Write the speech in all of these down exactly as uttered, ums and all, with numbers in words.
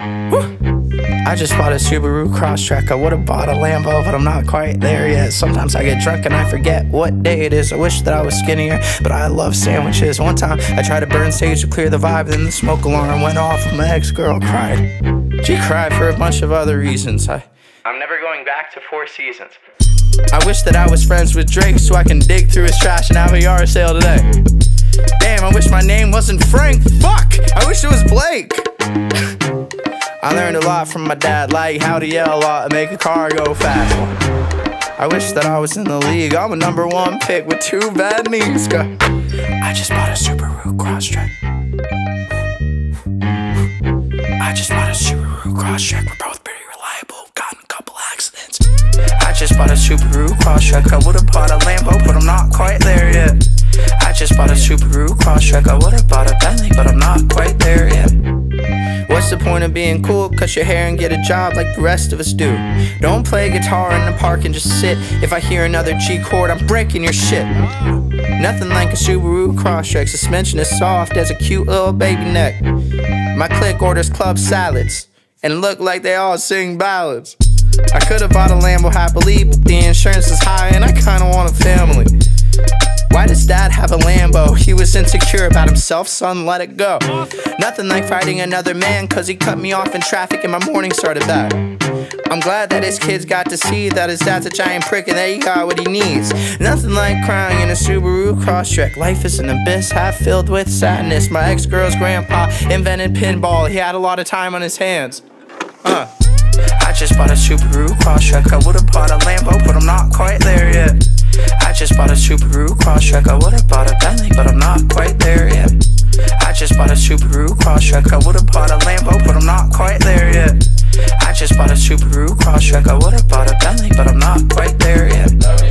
I just bought a Subaru Crosstrek. I would've bought a Lambo, but I'm not quite there yet. Sometimes I get drunk and I forget what day it is. I wish that I was skinnier, but I love sandwiches. One time I tried to burn sage to clear the vibe, then the smoke alarm went off and my ex-girl cried. She cried for a bunch of other reasons. I, I'm never going back to Four Seasons. I wish that I was friends with Drake so I can dig through his trash and have a yard sale today. Damn, I wish my name wasn't Frank. Fuck, I wish it was Blake. I learned a lot from my dad, like how to yell a lot and make a car go fast. I wish that I was in the league. I'm a number one pick with two bad knees. I just bought a Subaru Crosstrek. I just bought a Subaru Crosstrek. We're both pretty reliable, gotten a couple accidents. I just bought a Subaru Crosstrek. I would've bought a Lambo, but I'm not quite there yet. I just bought a Subaru Crosstrek. I would've bought a Bentley, but I'm not quite there yet. What's the point of being cool? Cut your hair and get a job like the rest of us do. Don't play guitar in the park and just sit. If I hear another G chord, I'm breaking your shit. Nothing like a Subaru Crosstrek. Suspension is soft as a cute little baby neck. My clique orders club salads and look like they all sing ballads. I could've bought a Lambo happily, but the insurance is high and I kinda want a family. Why does dad have a Lambo? He was insecure about himself, son, let it go. Nothing like fighting another man, cause he cut me off in traffic and my morning started bad. I'm glad that his kids got to see that his dad's a giant prick and that he got what he needs. Nothing like crying in a Subaru Crosstrek. Life is an abyss half filled with sadness. My ex-girl's grandpa invented pinball. He had a lot of time on his hands. Uh. I just bought a Subaru Crosstrek. I would've bought a Lambo, but I'm not quite there yet. I just bought a Subaru Crosstrek. I would've bought a Bentley, but I'm not quite there yet. I just bought a Subaru Crosstrek. I would've bought a Lambo, but I'm not quite there yet. I just bought a Subaru Crosstrek. I would've bought a Bentley, but I'm not quite there yet.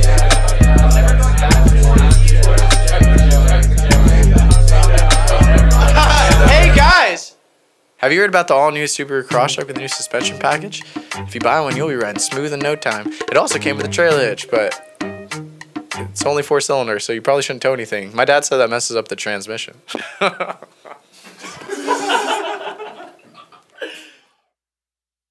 Hey guys! Have you heard about the all-new Subaru Crosstrek with the new suspension package? If you buy one, you'll be riding smooth in no time. It also came with a trailer hitch, but it's only four cylinders, so you probably shouldn't tow anything. My dad said that messes up the transmission.